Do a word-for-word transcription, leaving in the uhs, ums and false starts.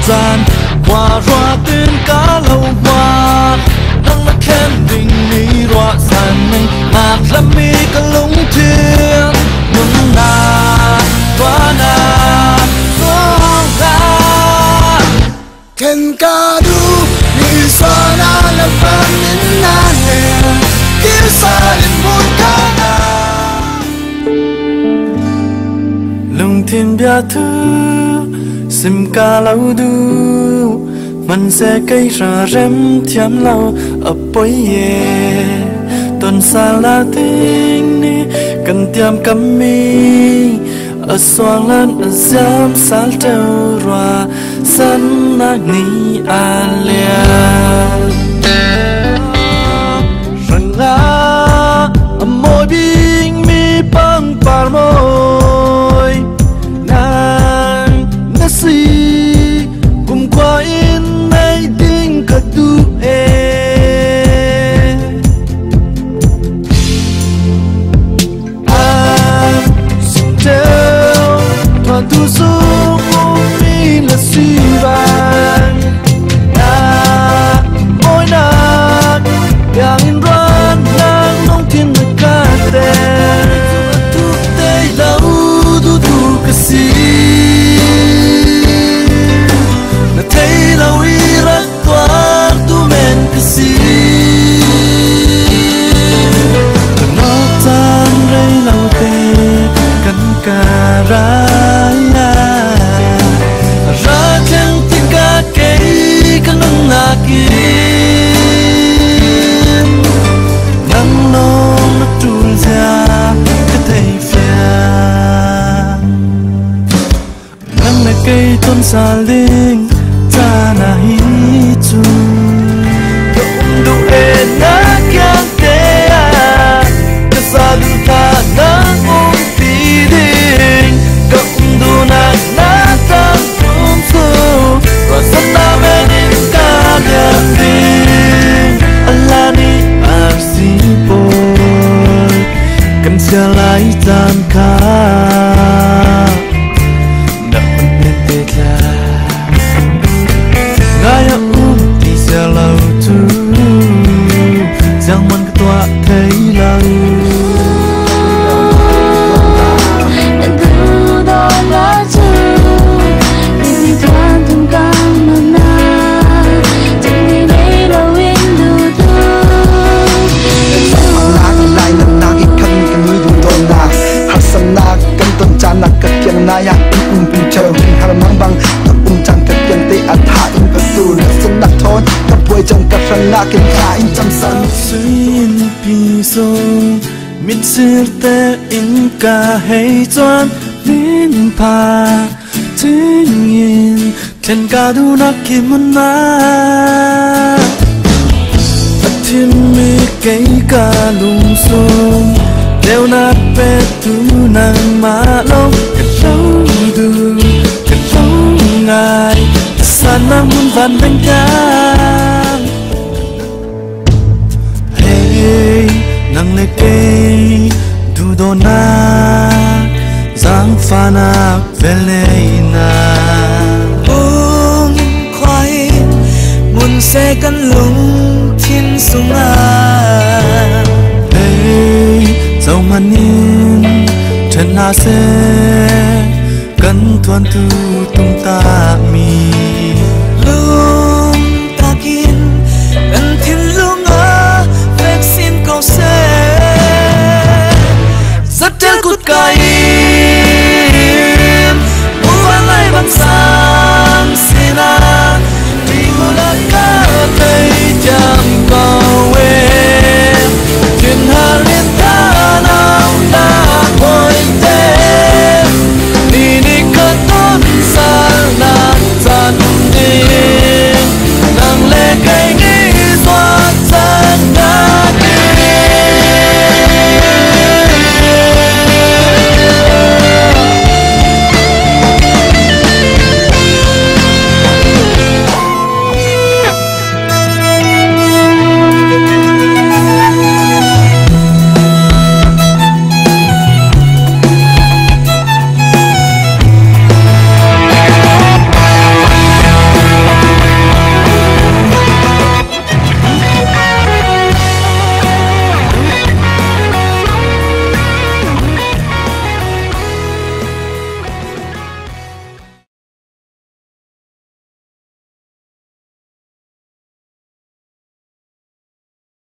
gian qua roa tin cá lâu hoa nắng nó khen đình mi roa san mình ngạc lâm mi cả lúng thiên nung na toa na toa na ken ka du ni sa na la fan in na ne ki sa in mun ka na lung thiên bia thứ sim ca lâu du mình sẽ cây ra rem thiam lâu ở bối ye tuần xa la tinh ni cần tiêm cắm mi ở xoang lên ở giam sal trâu roa sân nát ni alia rằng la môi bing mi băng par môi nàng nasi cùng qua in nay ding cả tu e anh xin treo toàn tu sung mi là suy vàng na môi nàng yang in ran nàng nông thiên được cả tên tu tây lâu tu tu cái gì na thấy lâu y rất toan tu men cái gì nó tan rây lâu tê cắn cà ra ra chẳng tin cả cây cắn nâng là kia nắng nông nó trùn ra cái thầy phèn nắng là cây tôn xa linh ra na hi chu cũng đủ e na kyang te a cái xa lu ta nắng ôm tí đình cũng đủ na na tăng trung su và sân na bên in ca đẹp đình Allah ni arsi boy kan sia lai tan ka na un te la gaya um ti sia lau tu giang man ka tua thấy lau naya um um chờ har mang bang tập um chẳng cách tiền tệ ăn thả in vật dù là sân đặt thôi tập quay trong cặp răng na kinh thả in trăm sân xin piso mit sirte in ca hay choan vin pa ting in ten ca du na kim na atin mi cây ca lung sum leo na pe tu nang ma long cái trâu du cái trâu ngài san nang muôn vàn bên cang hey nang le cây du do na giang pha na vele na buông khoai buồn xe căn lung thiên sung na dẫu mà nhìn chân hà sẽ cân thuần tu tung ta mi